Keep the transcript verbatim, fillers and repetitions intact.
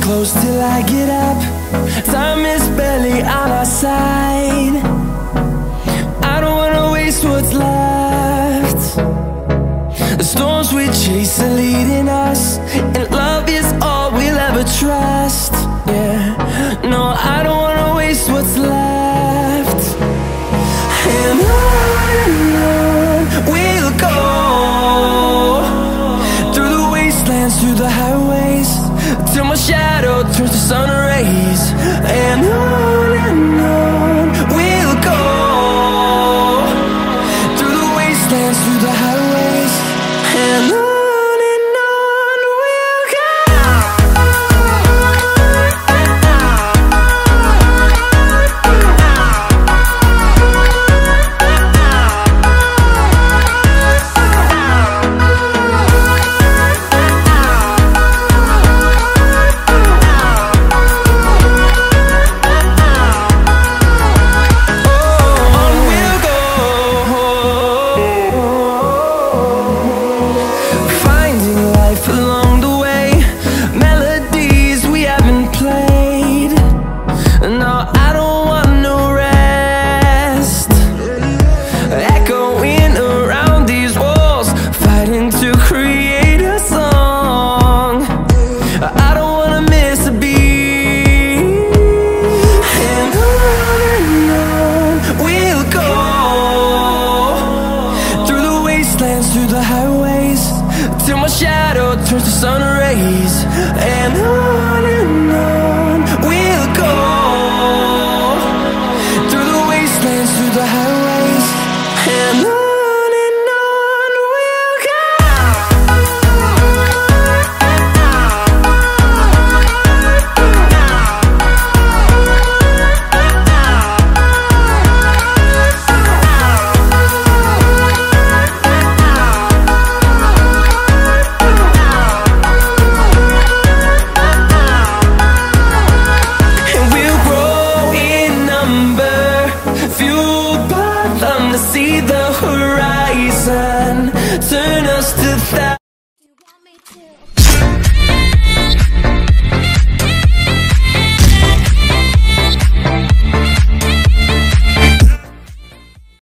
close till I get up. Time is barely on our side. I don't wanna waste what's left. The storms we chase are leading us, and love is all we'll ever trust. Yeah, no, I don't wanna waste what's left. And on and on we'll go, through the wastelands, through the highways, till my shadow turns to sun rays. And on and on we'll go, through the wastelands, through the highways, and on. Through the highways, till my shadow turns to sun rays. And on and on we'll go, through the wastelands, through the highways, and on. See the horizon, turn us to that.